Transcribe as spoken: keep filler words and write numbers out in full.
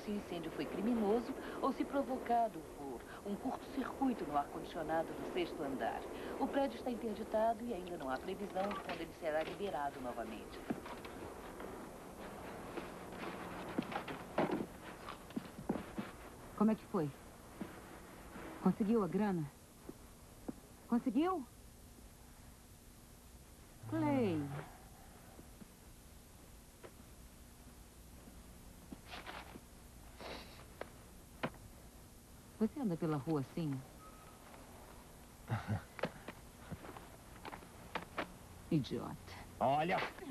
se o incêndio foi criminoso ou se provocado por um curto-circuito no ar-condicionado do sexto andar. O prédio está interditado e ainda não há previsão de quando ele será liberado novamente. Como é que foi? Conseguiu a grana? Conseguiu? Clay. Você anda pela rua assim? Idiota. Olha,